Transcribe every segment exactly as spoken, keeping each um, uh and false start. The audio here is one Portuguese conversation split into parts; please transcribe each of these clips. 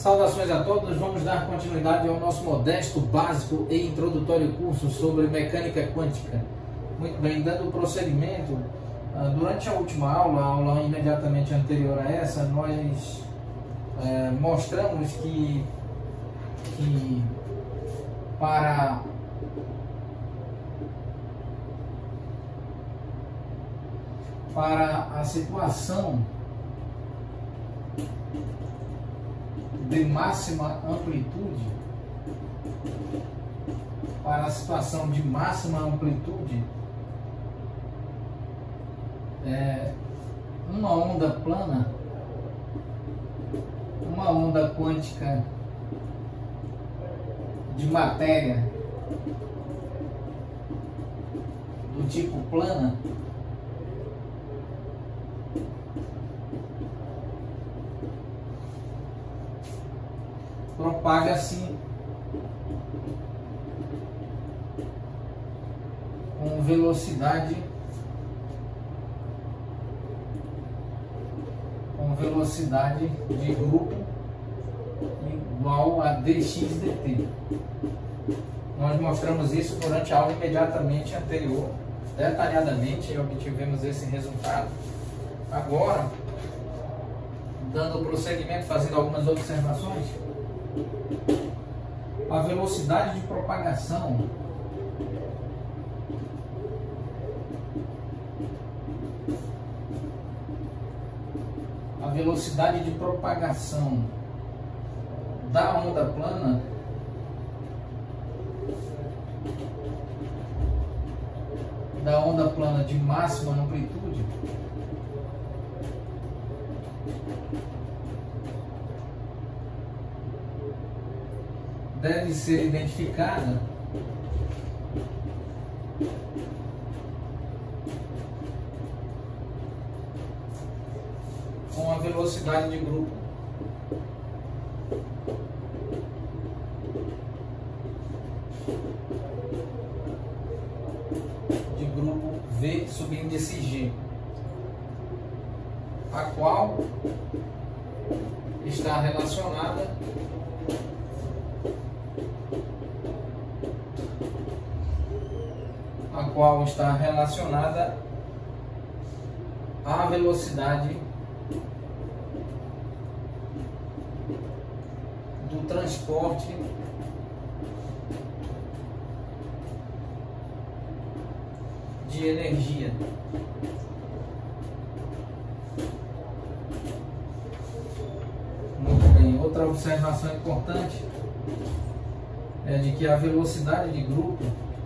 Saudações a todos, vamos dar continuidade ao nosso modesto, básico e introdutório curso sobre mecânica quântica. Muito bem, dando prosseguimento, durante a última aula, a aula imediatamente anterior a essa, nós é, mostramos que, que para para a situação de máxima amplitude, para a situação de máxima amplitude, é, uma onda plana, uma onda quântica de matéria do tipo plana, propaga-se com velocidade com velocidade de grupo igual a dx dt. Nós mostramos isso durante a aula imediatamente anterior, detalhadamente, e obtivemos esse resultado. Agora, dando prosseguimento, fazendo algumas observações, a velocidade de propagação a velocidade de propagação da onda plana da onda plana de máxima amplitude deve ser identificada com a velocidade de grupo de grupo V subíndice G, a qual está relacionada a qual está relacionada à velocidade do transporte de energia. Muito bem, outra observação importante é de que a velocidade de grupo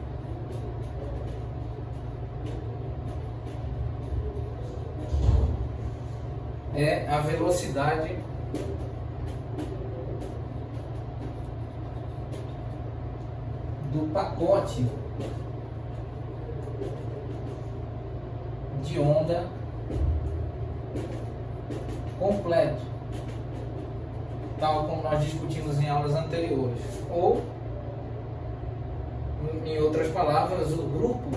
é a velocidade do pacote de onda completo, tal como nós discutimos em aulas anteriores, ou, em outras palavras, o grupo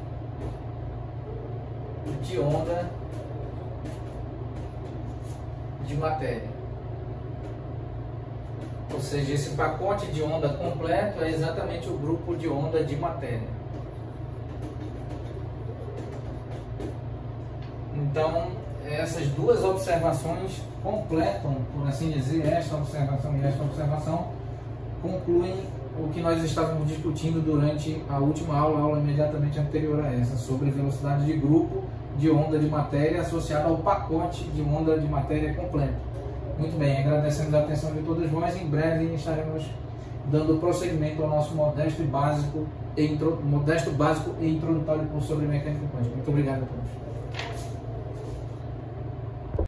de onda de matéria. Ou seja, esse pacote de onda completo é exatamente o grupo de onda de matéria. Então, essas duas observações completam, por assim dizer, esta observação e esta observação, concluem o que nós estávamos discutindo durante a última aula, a aula imediatamente anterior a essa, sobre velocidade de grupo de onda de matéria associada ao pacote de onda de matéria completo. Muito bem, agradecemos a atenção de todos vós. Em breve estaremos dando prosseguimento ao nosso modesto e básico e intro, modesto básico e introdutório curso sobre mecânica quântica. Muito obrigado a todos.